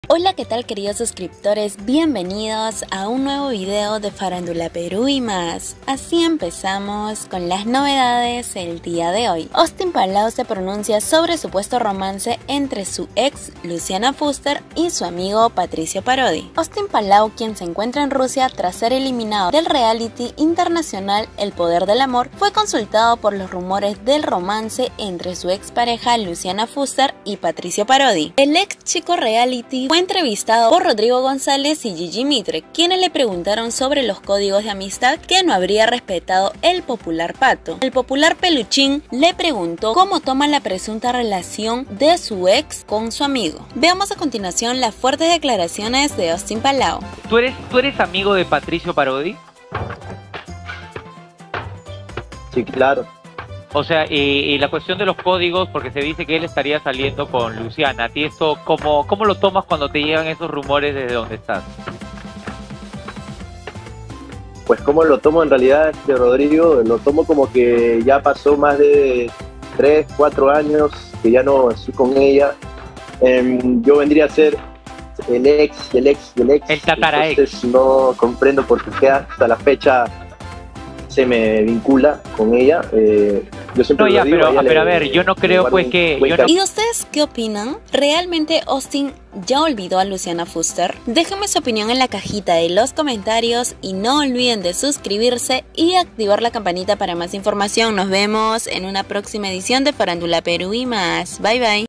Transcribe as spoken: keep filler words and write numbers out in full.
Hola, ¿qué tal queridos suscriptores? Bienvenidos a un nuevo video de Farándula Perú y más. Así empezamos con las novedades el día de hoy. Austin Palau se pronuncia sobre supuesto romance entre su ex Luciana Fuster y su amigo Patricio Parodi. Austin Palau, quien se encuentra en Rusia tras ser eliminado del reality internacional El Poder del Amor, fue consultado por los rumores del romance entre su expareja Luciana Fuster y Patricio Parodi. El ex chico reality fue entrevistado por Rodrigo González y Gigi Mitre, quienes le preguntaron sobre los códigos de amistad que no habría respetado el popular Pato. El popular Peluchín le preguntó cómo toma la presunta relación de su ex con su amigo. Veamos a continuación las fuertes declaraciones de Austin Palau. ¿Tú eres, tú eres amigo de Patricio Parodi? Sí, claro. O sea, y, y la cuestión de los códigos, porque se dice que él estaría saliendo con Luciana. ¿A ti esto cómo, cómo lo tomas cuando te llegan esos rumores desde donde estás? Pues como lo tomo en realidad, este Rodrigo, lo tomo como que ya pasó más de tres, cuatro años que ya no estoy con ella. Eh, yo vendría a ser el ex, el ex, el ex. El tatara ex. Entonces no comprendo por qué hasta la fecha se me vincula con ella. Eh, yo siempre no, ya, lo digo, pero, a, pero le, a ver, yo no creo pues que... Yo no... ¿Y ustedes qué opinan? ¿Realmente Austin ya olvidó a Luciana Fuster? Déjenme su opinión en la cajita de los comentarios y no olviden de suscribirse y activar la campanita para más información. Nos vemos en una próxima edición de Farándula Perú y más. Bye bye.